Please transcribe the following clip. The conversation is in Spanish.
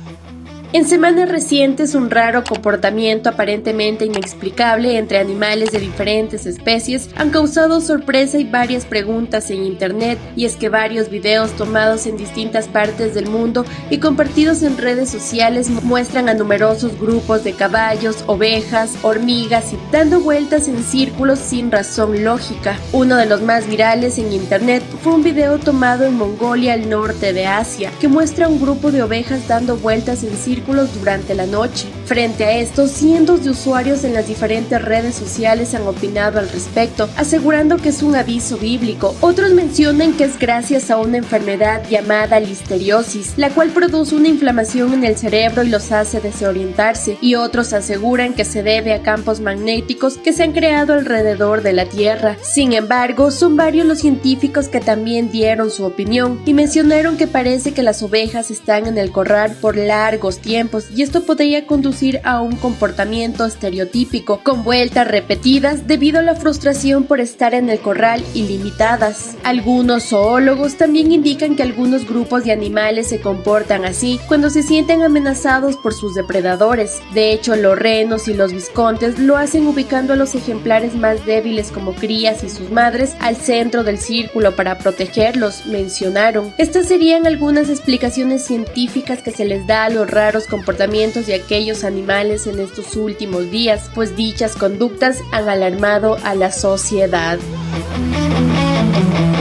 En semanas recientes, un raro comportamiento aparentemente inexplicable entre animales de diferentes especies han causado sorpresa y varias preguntas en internet, y es que varios videos tomados en distintas partes del mundo y compartidos en redes sociales muestran a numerosos grupos de caballos, ovejas, hormigas y dando vueltas en círculos sin razón lógica. Uno de los más virales en internet fue un video tomado en Mongolia, al norte de Asia, que muestra a un grupo de ovejas dando vueltas en círculos durante la noche. Frente a esto, cientos de usuarios en las diferentes redes sociales han opinado al respecto, asegurando que es un aviso bíblico. Otros mencionan que es gracias a una enfermedad llamada listeriosis, la cual produce una inflamación en el cerebro y los hace desorientarse, y otros aseguran que se debe a campos magnéticos que se han creado alrededor de la Tierra. Sin embargo, son varios los científicos que también dieron su opinión y mencionaron que parece que las ovejas están en el corral por largos tiempos, y esto podría conducir a un comportamiento estereotípico, con vueltas repetidas debido a la frustración por estar en el corral ilimitadas. Algunos zoólogos también indican que algunos grupos de animales se comportan así cuando se sienten amenazados por sus depredadores. De hecho, los renos y los biscontes lo hacen ubicando a los ejemplares más débiles como crías y sus madres al centro del círculo para protegerlos, mencionaron. Estas serían algunas explicaciones científicas que se les da a los raros comportamientos de aquellos animales en estos últimos días, pues dichas conductas han alarmado a la sociedad.